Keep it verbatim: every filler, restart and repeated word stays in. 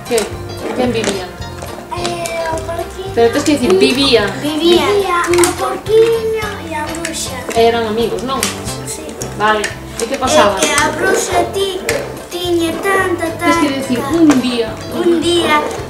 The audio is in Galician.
Que? Quen vivía? Eh, o porquiño... Pero tens que dicir vivía. Vivía. Vivía o porquiño e a bruxa. Eran amigos, non? Sí. Vale. E que pasaba? E que a bruxa ti tiña tanta, tanta... Tens que dicir un día. Un día